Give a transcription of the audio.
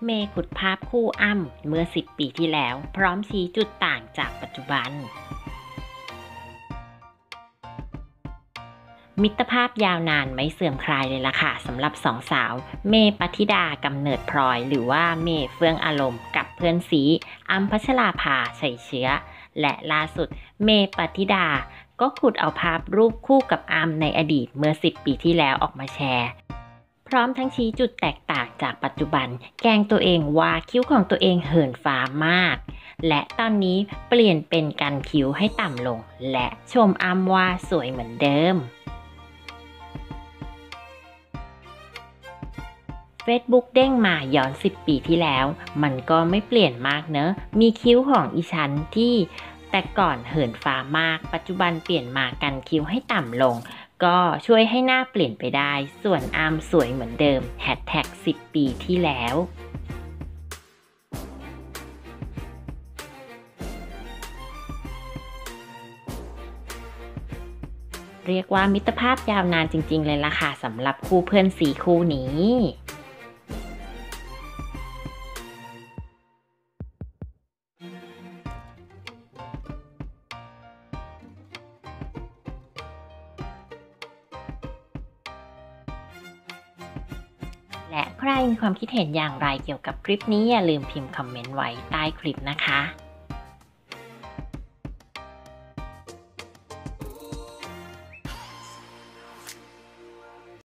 เมย์ขุดภาพคู่อ้ำเมื่อ10 ปีที่แล้วพร้อมชี้จุดต่างจากปัจจุบันมิตรภาพยาวนานไม่เสื่อมคลายเลยล่ะค่ะสำหรับสองสาวเมย์ปฏิดากำเนิดพลอยหรือว่าเมย์เฟื่องอารมณ์กับเพื่อนซีอ้ำพัชราภาชัยเชื้อและล่าสุดเมย์ปฏิดาก็ขุดเอาภาพรูปคู่กับอ้ำในอดีตเมื่อ10 ปีที่แล้วออกมาแชร์พร้อมทั้งชี้จุดแตกต่างจากปัจจุบันแกล้งตัวเองว่าคิ้วของตัวเองเหินฟ้ามากและตอนนี้เปลี่ยนเป็นการคิ้วให้ต่ำลงและชมอ้ำว่าสวยเหมือนเดิมFacebook เด้งมาย้อน10 ปีที่แล้วมันก็ไม่เปลี่ยนมากเนอะมีคิ้วของอีฉันที่แต่ก่อนเหินฟ้ามากปัจจุบันเปลี่ยนมากันคิ้วให้ต่ำลงก็ช่วยให้หน้าเปลี่ยนไปได้ส่วนอาร์มสวยเหมือนเดิม#10 ปีที่แล้วเรียกว่ามิตรภาพยาวนานจริงๆเลยล่ะค่ะสำหรับคู่เพื่อนสีคู่นี้และใครมีความคิดเห็นอย่างไรเกี่ยวกับคลิปนี้อย่าลืมพิมพ์คอมเมนต์ไว้ใต้คลิปนะคะ